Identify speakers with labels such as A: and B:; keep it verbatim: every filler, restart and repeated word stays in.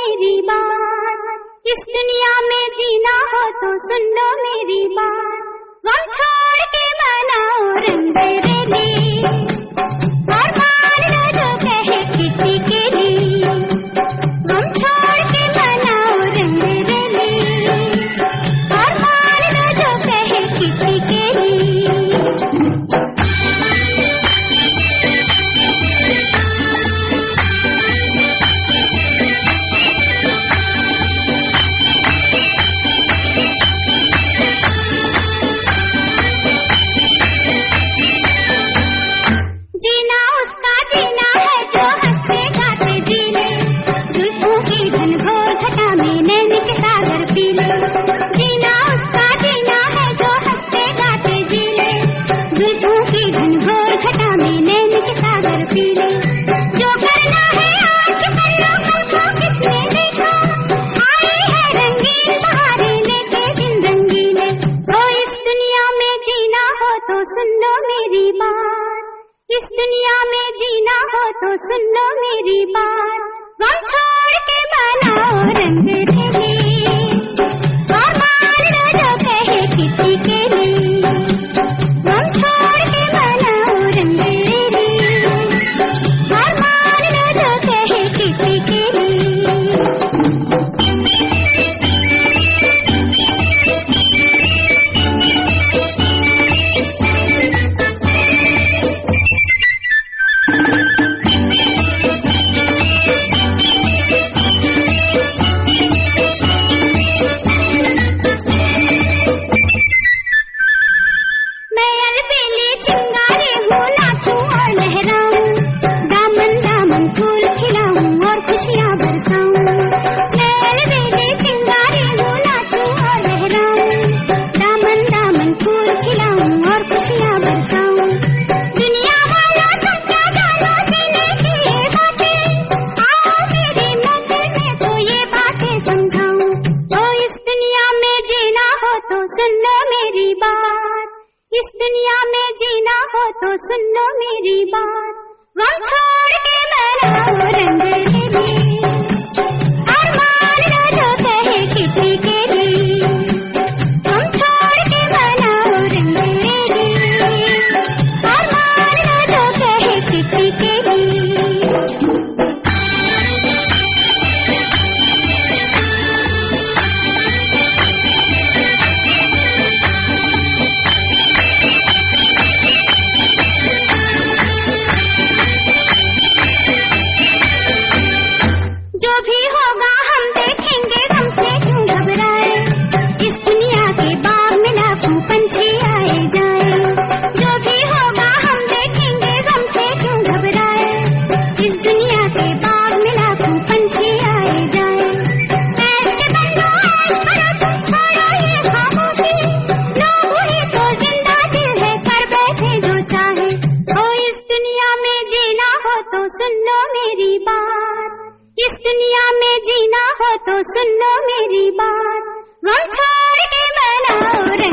A: मेरी बात, इस दुनिया में जीना हो तो सुन लो मेरी बात। गम छोड़ के मनाओ रंग बेरंगी और मान लो जो कहे किसी के लिए। गम छोड़ के मनाओ रंग बेरंगी और मान लो जो कहे किसी के लिए। जीना उसका जीना है जो हंसते गाते जी ले, जुल्फों की घनघोर घटा में नैन के सागर पी ले। जीना उसका जीना है जो हंसते गाते जी ले, जुल्फों की घनघोर घटा में नैन के सागर पी ले। जो करना है आज कर लो, कल को किसने देखा, आई है रंगीन बहारें लेके दिन रंगीले। तो इस दुनिया में जीना हो तो सुन लो मेरी बात, इस दुनिया में जीना हो तो सुन लो मेरी बात। गम छोड़ के मनाओ रंग रंगी और मान लो जो कहे किसी के लिए। गम छोड़ के मनाओ रंग रंगी और मान लो जो कहे किसी के लिए। मैं अलबेली चिंगारी हूँ, नाचूं और लहराऊं, दामन दामन फूल खिलाऊं और खुशियाँ बरसाऊं। मैं अलबेली चिंगारी हूँ, नाचूं और लहराऊं, दामन दामन फूल खिलाऊं और खुशियाँ बरसाऊं। दुनिया वालों तुम क्या जानो जीने की ये बातें, आओ मेरी मंदिर में तो ये बातें समझाऊं। तो इस दुनिया में जीना हो तो सुन लो मेरी बात, इस दुनिया में जीना हो तो सुन लो मेरी बात। गम छोड़ के मनाओ रंग रंगी और मान लो जो कहे किसी के लिए। गम छोड़ के मनाओ रंग रंगी और मान लो जो कहे किसी के लिए। जो भी होगा हम देखेंगे, गम से क्यों घबराए, इस दुनिया के बाग में लाखों पंछी आए जाए। जो भी होगा हम देखेंगे, गम से क्यों घबराए, इस दुनिया के बाग में लाखों पंछी आए जाए। ऐश के बंदो ऐश करो, तुम छोड़ो ये खामोशी, लोग ही तो जिंदा दिल है कर बैठे जो चाहे। ओ इस दुनिया में जीना हो तो सुन लो मेरी बात, इस दुनिया में जीना हो तो सुन लो मेरी बात। गम छोड़ के मनाओ